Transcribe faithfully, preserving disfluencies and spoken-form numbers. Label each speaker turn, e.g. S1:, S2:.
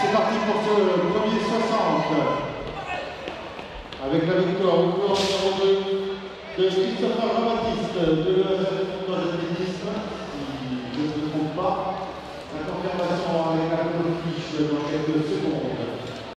S1: c'est parti pour ce premier soixante. Avec la victoire au cours numéro deux de Christopher Jean-Baptiste de l'E S F